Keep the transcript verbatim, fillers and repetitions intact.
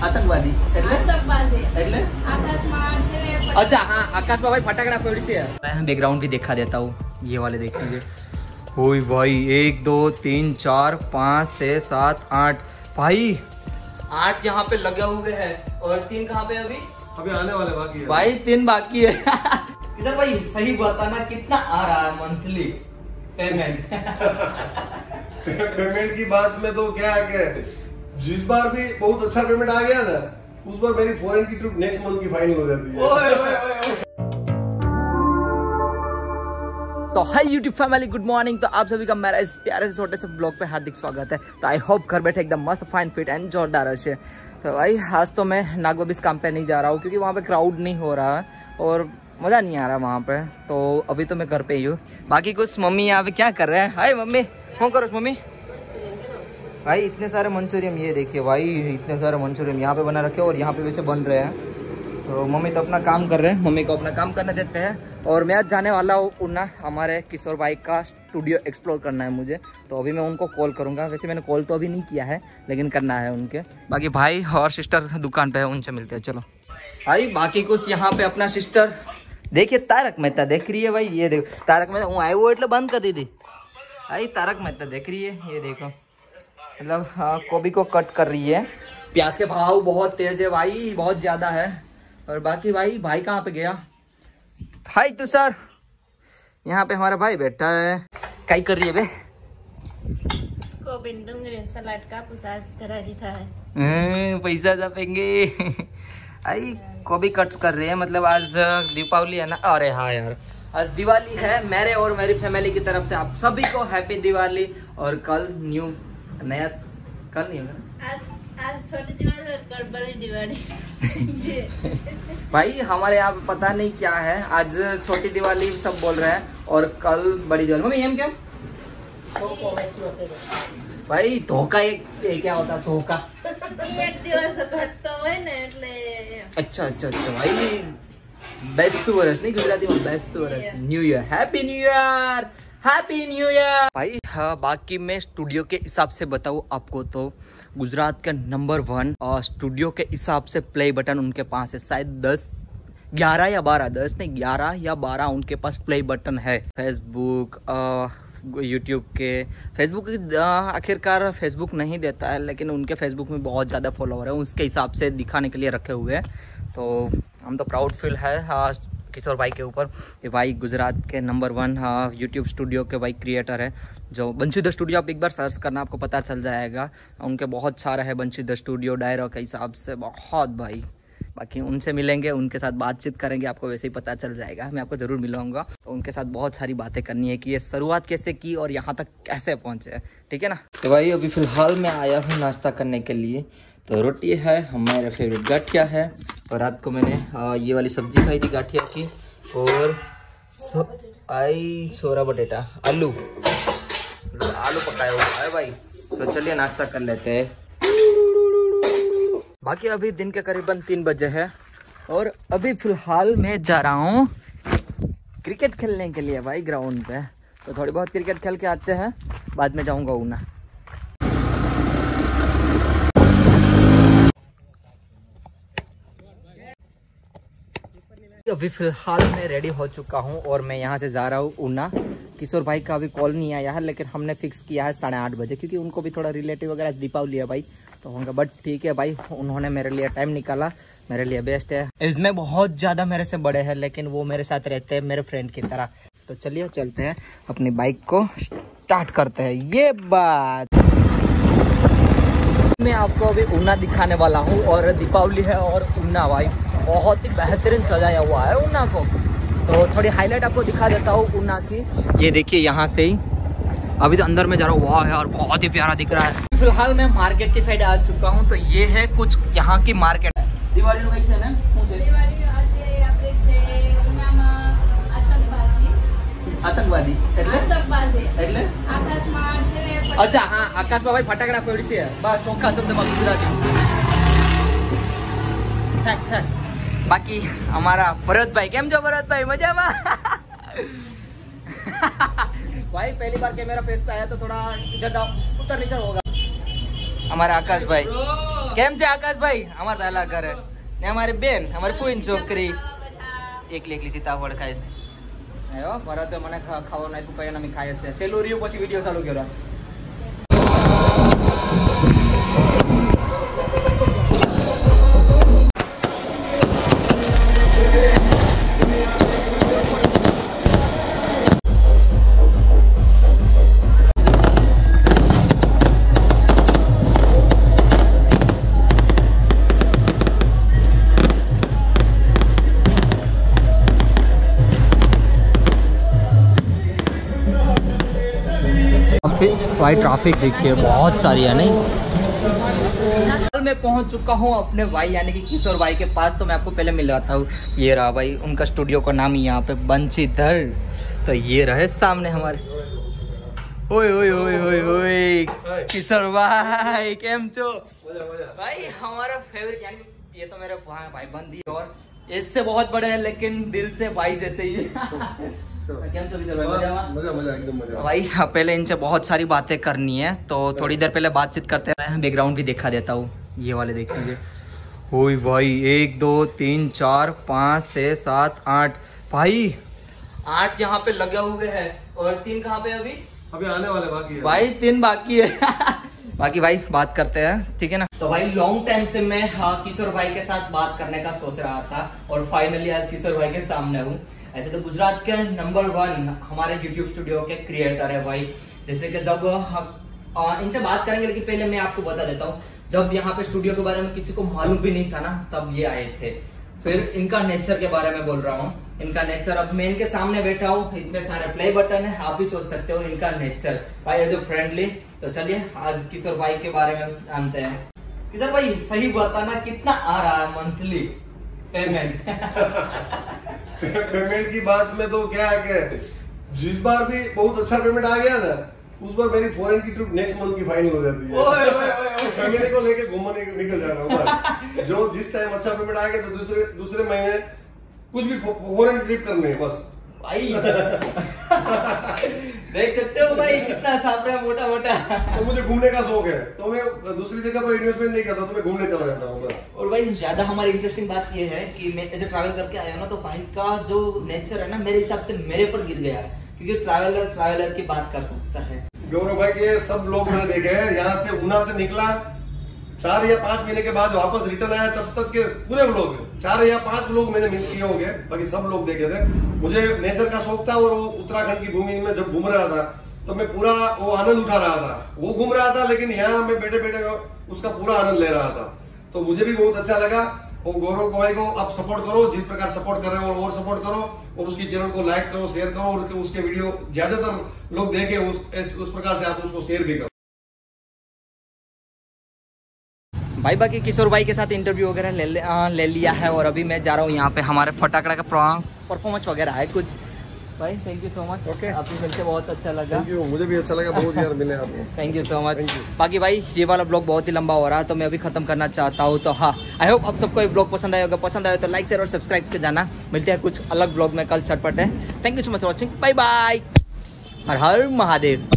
આતંકવાદી એટલે આતંકવાદી એટલે आकाशમાં अच्छा हाँ आकाश में भाई फटाकड़ा फोड़ी से है। मैं बैकग्राउंड भी दिखा देता हूँ, ये वाले देख लीजिए। ओए भाई एक दो तीन चार पाँच छः सात आठ, भाई आठ यहाँ पे लगे हुए हैं और तीन कहाँ पे अभी अभी आने वाले बाकी है भाई, तीन बाकी है। किशोर भाई सही बताना कितना आ रहा है मंथली पेमेंट? पेमेंट की बात में तो क्या है कि जिस बार भी बहुत अच्छा पेमेंट आ गया ना, उस बार मेरी फॉरेन की ट्रिप नेक्स्ट मंथ की फाइनल हो जाती है। ओए ओए ओए। तो hi YouTube family, good morning. तो आप सभी का मेरा इस प्यारे से छोटे से ब्लॉग पे हार्दिक स्वागत है। तो आई होप घर बैठे एकदम मस्त फाइन फिट एंड जोरदार है। तो भाई आज तो मैं नागोबिस काम पे नहीं जा रहा हूँ क्योंकि वहाँ पे क्राउड नहीं हो रहा है और मज़ा नहीं आ रहा वहाँ पे। तो अभी तो मैं घर पे ही हूँ। बाकी कुछ मम्मी यहाँ पे क्या कर रहे हैं? हाय मम्मी, कौन करो मम्मी? भाई इतने सारे मंचूरियन, ये देखिए भाई इतने सारे मंचूरियन यहाँ पे बना रखे और यहाँ पे वैसे बन रहे हैं। तो मम्मी तो अपना काम कर रहे हैं, मम्मी को अपना काम करने देते हैं। और मैं आज जाने वाला हूँ उन्ना, हमारे किशोर भाई का स्टूडियो एक्सप्लोर करना है मुझे। तो अभी मैं उनको कॉल करूँगा। वैसे मैंने कॉल तो अभी नहीं किया है लेकिन करना है उनके। बाकी भाई और सिस्टर दुकान पे है, उनसे मिलते हैं। चलो भाई बाकी कुछ यहाँ पे अपना सिस्टर देखिए, तारक मेहता देख रही है भाई। ये देखो तारक मेहता, हूँ आए वो एटले बंद कर दी थी भाई। तारक मेहता देख रही है, ये देखो मतलब हाँ गोभी को कट कर रही है। प्याज के भाव बहुत तेज है भाई, बहुत ज्यादा है। और बाकी भाई भाई कहाँ पे गया? भाई तू सर यहाँ पे हमारा भाई बैठा है। क्या कर रही है बे? सलाद का करा था है पैसा छापेंगे। भाई गोभी कट कर रहे हैं, मतलब आज दीपावली है ना। अरे हाँ यार आज दिवाली है। मेरे और मेरी फैमिली की तरफ से आप सभी को हैप्पी दिवाली। और कल न्यू नया, कल नहीं होगा आज आज छोटी दिवाली और कल बड़ी दिवाली। भाई हमारे यहाँ पे पता नहीं क्या है, आज छोटी दिवाली सब बोल रहे हैं और कल बड़ी दिवाली। मम्मी एम क्या भाई धोखा एक क्या होता है? धोखा एक दिवस घटतो હોય ને એટલે। अच्छा अच्छा अच्छा भाई बेस्ट वर्ष नहीं गुजराती में, बेस्ट वर्ष new year, happy new year, happy new year भाई। हाँ बाकी मैं स्टूडियो के हिसाब से बताऊँ आपको तो गुजरात के नंबर वन और स्टूडियो के हिसाब से प्ले बटन उनके पास है। शायद दस ग्यारह या बारह, दस नहीं ग्यारह या बारह उनके पास प्ले बटन है। फेसबुक यूट्यूब के, फेसबुक आखिरकार फेसबुक नहीं देता है लेकिन उनके फेसबुक में बहुत ज़्यादा फॉलोअर है, उसके हिसाब से दिखाने के लिए रखे हुए हैं। तो हम तो प्राउड फील है हाँ किशोर भाई के ऊपर। ये भाई गुजरात के नंबर वन हाँ यूट्यूब स्टूडियो के भाई क्रिएटर है, जो बंशी द स्टूडियो। आप एक बार सर्च करना आपको पता चल जाएगा। उनके बहुत सारे है बंशी द स्टूडियो डायरो के हिसाब से बहुत भाई। बाकी उनसे मिलेंगे, उनके साथ बातचीत करेंगे, आपको वैसे ही पता चल जाएगा। मैं आपको ज़रूर मिलूंगा। तो उनके साथ बहुत सारी बातें करनी है कि ये शुरुआत कैसे की और यहाँ तक कैसे पहुँचे, ठीक है ना। तो भाई अभी फ़िलहाल मैं आया हूँ नाश्ता करने के लिए। तो रोटी है, हमारा फेवरेट गाठिया है। और रात को मैंने आ, ये वाली सब्जी खाई थी गाठिया की। और सो, आई सोरा बटेटा आलू आलू पकाया हुआ है भाई। तो चलिए नाश्ता कर लेते हैं। बाकी अभी दिन के करीबन तीन बजे है और अभी फिलहाल मैं जा रहा हूँ क्रिकेट खेलने के लिए भाई ग्राउंड पे। तो थोड़ी बहुत क्रिकेट खेल के आते हैं, बाद में जाऊँगा ऊना। अभी फिलहाल मैं रेडी हो चुका हूँ और मैं यहाँ से जा रहा हूँ ऊना। किशोर भाई का अभी कॉल नहीं आया है लेकिन हमने फिक्स किया है साढ़े आठ बजे, क्योंकि उनको भी थोड़ा रिलेटिव वगैरह दीपावली है भाई तो होंगे। बट ठीक है भाई, उन्होंने मेरे लिए टाइम निकाला, मेरे लिए बेस्ट है। इसमें बहुत ज़्यादा मेरे से बड़े हैं लेकिन वो मेरे साथ रहते हैं मेरे फ्रेंड की तरह। तो चलिए चलते हैं, अपनी बाइक को स्टार्ट करते हैं। ये बात मैं आपको अभी ऊना दिखाने वाला हूँ और दीपावली है और ऊना भाई बहुत ही बेहतरीन सजाया हुआ है ऊना को। तो थोड़ी हाईलाइट आपको दिखा देता हूँ ऊना की। ये देखिए यहाँ से ही, अभी तो अंदर में जा रहा हूँ। वाह यार बहुत ही प्यारा दिख रहा है। फिलहाल मैं मार्केट की साइड आ चुका हूँ। तो ये है कुछ यहाँ की मार्केट है। दिवाली लोकेशन है आतंकवादी એટલે अच्छा हाँ आकाश में भाई फटाकड़ा फोड़ी से है बस सोखा शब्द में गुजराती। बाकी हमारा भरत भाई केम जो भरत भाई मजा में भाई पहली बार कैमरा फेस पे आया तो थोड़ा इधर उतर नीचे होगा। हमारा आकाश भाई કેમ છે આકાશભાઈ? અમાર તાલા કરે ને અમારી બેન અમારી ફૂઈન છોકરી એકલી એકલી સીતાફળ ખાય છે. આયો ભરત મને ખાવા નાખ્યું કઈ અમે ખાય છે. સેલું રહ્યું પછી વિડીયો ચાલુ કર્યો. भाई ट्रैफिक देखिए बहुत सारी है नहीं. मैं पहुंच चुका हूं अपने भाई यानी कि किशोर भाई के पास. तो मैं आपको पहले मिलवाता हूँ. ये रहा भाई उनका स्टूडियो का नाम यहाँ पे बंशीधर. तो ये रहे सामने हमारे. ओए ओए ओए ओए ओए किशोर भाई केम छो भाई? हमारा फेवरेट यानी ये तो मेरे भाई बंदी और इससे बहुत बड़े हैं लेकिन दिल से भाई जैसे ही. भाई पहले इनसे बहुत सारी बातें करनी है तो थोड़ी देर पहले बातचीत करते हैं. बैकग्राउंड भी दिखा देता हूँ. ये वाले देख लीजिए. ओए भाई एक दो तीन चार पाँच छः सात आठ भाई आठ यहाँ पे लगे हुए हैं और तीन कहाँ पे अभी अभी आने वाले बाकी है भाई. तीन बाकी है. बाकी भाई बात करते हैं ठीक है ना. तो भाई लॉन्ग टाइम से मैं हाँ किशोर भाई के साथ बात करने का सोच रहा था और फाइनली आज किशोर भाई के सामने हूँ. ऐसे तो गुजरात के नंबर वन हमारे यूट्यूब स्टूडियो के क्रिएटर है भाई. जैसे कि जब इनसे बात करेंगे लेकिन पहले मैं आपको बता देता हूँ. जब यहाँ पे स्टूडियो के बारे में किसी को मालूम भी नहीं था ना तब ये आए थे. फिर इनका नेचर के बारे में बोल रहा हूँ. इनका नेचर अब मैं इनके सामने बैठा हूँ. इतने सारे प्ले बटन है आप भी सोच सकते हो इनका नेचर भाई एज ए फ्रेंडली. तो चलिए आज किशोर भाई के बारे में जानते हैं. किशोर भाई सही बताना कितना आ रहा है मंथली पेमेंट? पेमेंट की बात में तो क्या है कि जिस बार भी बहुत अच्छा पेमेंट आ गया ना उस बार मेरी फॉरेन की ट्रिप नेक्स्ट मंथ की फाइनल हो जाती है. ओए ओए ओए फैमिली को लेके घूमने निकल जाना. जो जिस टाइम अच्छा पेमेंट आ गया तो दूसरे दूसरे महीने कुछ भी फॉरेन ट्रिप करने है बस भाई. देख सकते हो भाई कितना साफ रहा मोटा मोटा. तो मुझे घूमने का शौक है तो मैं दूसरी जगह पर इन्वेस्टमेंट नहीं करता तो मैं घूमने चला जाता हूँ. और भाई ज्यादा हमारी इंटरेस्टिंग बात ये है कि मैं ऐसे ट्रैवल करके आया ना तो भाई का जो नेचर है ना मेरे हिसाब से मेरे पर गिर गया है क्योंकि ट्रैवलर ट्रैवलर की बात कर सकता है. गौरव भाई के सब लोग मैंने देखे हैं. यहाँ से ऊना से निकला चार या पांच महीने के बाद वापस रिटर्न आया तब तक के पूरे व्लॉग चार या पांच व्लॉग मैंने मिस किए होंगे. बाकी सब लोग देखे थे. मुझे नेचर का शौक था और वो उत्तराखंड की भूमि में जब घूम रहा था तो मैं पूरा वो आनंद उठा रहा था. वो घूम रहा था लेकिन यहाँ मैं बैठे बैठे उसका पूरा आनंद ले रहा था. तो मुझे भी बहुत अच्छा लगा. और गौरव भाई को आप सपोर्ट करो जिस प्रकार सपोर्ट कर रहे हो और सपोर्ट करो और उसकी चैनल को लाइक करो शेयर करो और उसके वीडियो ज्यादातर लोग देखे उस उस प्रकार से आप उसको शेयर भी करो. भाई बाकी किशोर भाई के साथ इंटरव्यू वगैरह ले, ले, ले लिया है और अभी मैं जा रहा हूँ यहाँ पे हमारे फटाकड़ा का परफॉर्मेंस वगैरह है कुछ. भाई thank you so much. Okay आपसे मिलकर बहुत अच्छा लगा. Thank you. मुझे भी अच्छा लगा बहुत यार मिले आपको. Thank you so much. बाकी भाई ये वाला ब्लॉग बहुत ही लंबा हो रहा है तो मैं अभी खत्म करना चाहता हूँ. तो हाँ आई होप आप सबको ये ब्लॉग पसंद आया होगा. पसंद आया तो लाइक शेयर और सब्सक्राइब कर जाना. मिलते हैं कुछ अलग ब्लॉग में कल चटपट है. Thank you so much for watching. Bye bye. हर हर महादेव.